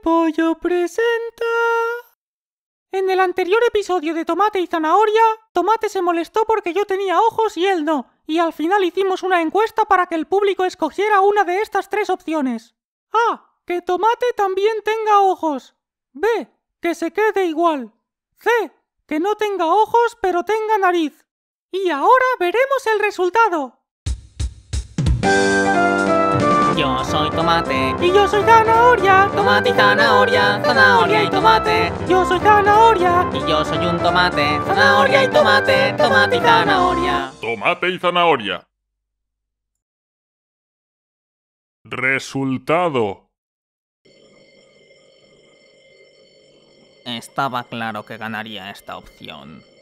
Pollo presenta... En el anterior episodio de Tomate y Zanahoria, Tomate se molestó porque yo tenía ojos y él no, y al final hicimos una encuesta para que el público escogiera una de estas tres opciones. A. Que Tomate también tenga ojos. B. Que se quede igual. C. Que no tenga ojos pero tenga nariz. Y ahora veremos el resultado. Yo soy Tomate. Y yo soy Zanahoria. Tomate y zanahoria, zanahoria y tomate. Yo soy Zanahoria. Y yo soy un tomate. Zanahoria y tomate, tomate y zanahoria. Tomate y zanahoria. Resultado. Estaba claro que ganaría esta opción.